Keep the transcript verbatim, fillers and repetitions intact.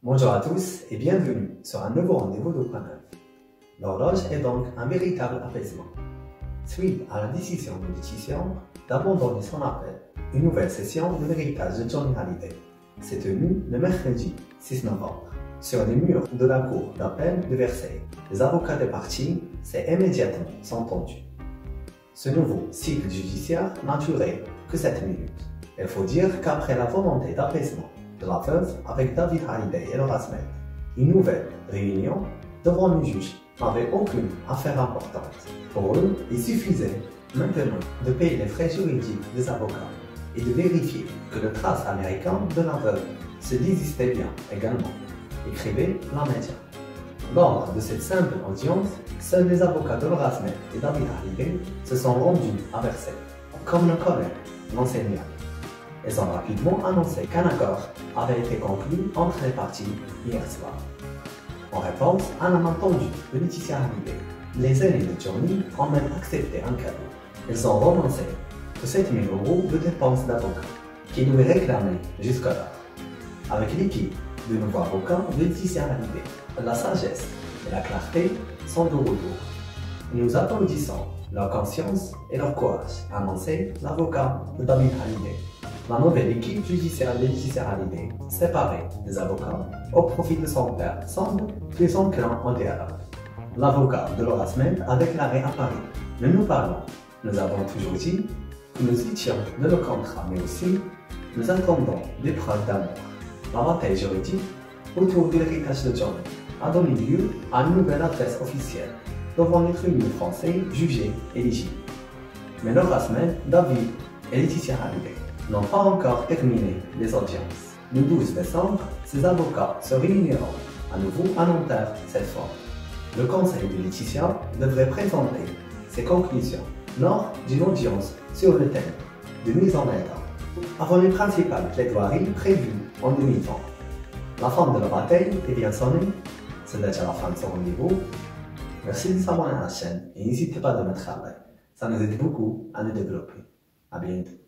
Bonjour à tous et bienvenue sur un nouveau rendez-vous de Point neuf. L'horloge est donc un véritable apaisement. Suite à la décision de Laetitia d'abandonner son appel, une nouvelle session de l'héritage de Johnny Hallyday s'est tenue le mercredi six novembre. Sur les murs de la cour d'appel de Versailles, les avocats des parties s'est immédiatement entendus. Ce nouveau cycle judiciaire n'a duré que sept minutes. Il faut dire qu'après la volonté d'apaisement de la veuve avec David Hallyday et Laura Smith, une nouvelle réunion devant le juge n'avait aucune affaire importante. Pour eux, il suffisait maintenant de payer les frais juridiques des avocats et de vérifier que le trace américain de la veuve se désistait bien également, écrivait la média. Lors de cette simple audience, seuls les avocats de Laura Smith et David Hallyday se sont rendus à Versailles, comme le collègue l'enseignant. Ils ont rapidement annoncé qu'un accord avait été conclu entre les parties hier soir. En réponse à la main tendue de Laetitia Hallyday, les aînés de Johnny ont même accepté un cadeau. Ils ont renoncé aux sept mille euros de dépenses d'avocat qu'ils devaient réclamer jusque-là. Avec l'équipe de nouveaux avocats de Laetitia Hallyday, la sagesse et la clarté sont de retour. Nous applaudissons leur conscience et leur courage, a annoncé l'avocat de David Hallyday. La nouvelle équipe judiciaire de Laetitia Hallyday, séparée des avocats au profit de son père, semble plus enclin au dialogue. L'avocat de Laura Smith a déclaré à Paris: « Mais nous parlons, nous avons toujours dit que nous étions de nos contrats, mais aussi nous attendons des preuves d'amour. » La bataille juridique autour de l'héritage de Johnny a donné lieu à une nouvelle adresse officielle devant les tribunaux français jugés éligibles. Mais Laura Smith, David et Laetitia Hallyday n'ont pas encore terminé les audiences. Le douze décembre, ces avocats se réuniront à nouveau à Nanterre cette fois. Le conseil de Laetitia devrait présenter ses conclusions lors d'une audience sur le thème de mise en état, avant les principales plaidoiries prévues en deux mille vingt. La fin de la bataille est bien sonnée, c'est déjà la fin de ce rendez-vous. Merci de s'abonner à la chaîne et n'hésitez pas de mettre un like, ça nous aide beaucoup à nous développer. À bientôt.